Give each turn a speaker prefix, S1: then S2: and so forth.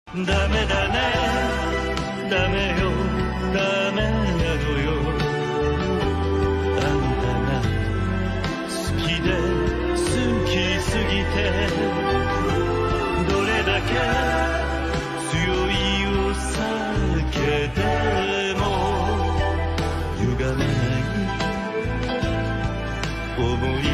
S1: ダメだね、ダメよ、ダメなのよ。あんたが好きで好きすぎて、どれだけ強いお酒でも歪めない想い